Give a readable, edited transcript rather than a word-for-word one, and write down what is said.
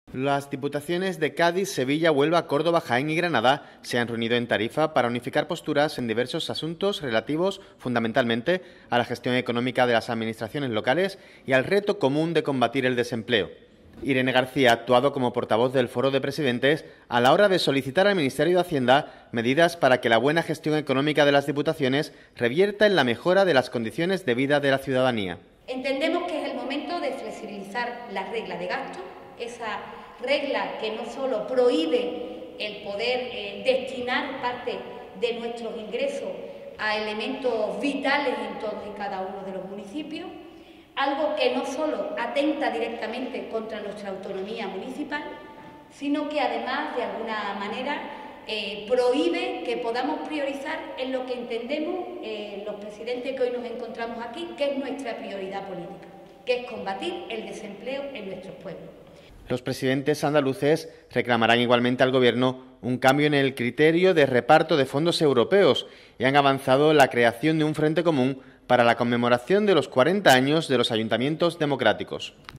Las diputaciones de Cádiz, Sevilla, Huelva, Córdoba, Jaén y Granada se han reunido en Tarifa para unificar posturas en diversos asuntos relativos fundamentalmente a la gestión económica de las administraciones locales y al reto común de combatir el desempleo. Irene García ha actuado como portavoz del Foro de Presidentes a la hora de solicitar al Ministerio de Hacienda medidas para que la buena gestión económica de las diputaciones revierta en la mejora de las condiciones de vida de la ciudadanía. Entendemos que es el momento de flexibilizar la regla de gasto, esa regla que no solo prohíbe el poder destinar parte de nuestros ingresos a elementos vitales en todos y cada uno de los municipios, algo que no solo atenta directamente contra nuestra autonomía municipal, sino que además, de alguna manera, prohíbe que podamos priorizar en lo que entendemos los presidentes que hoy nos encontramos aquí, que es nuestra prioridad política, que es combatir el desempleo en nuestros pueblos. Los presidentes andaluces reclamarán igualmente al Gobierno un cambio en el criterio de reparto de fondos europeos y han avanzado la creación de un frente común para la conmemoración de los 40 años de los ayuntamientos democráticos.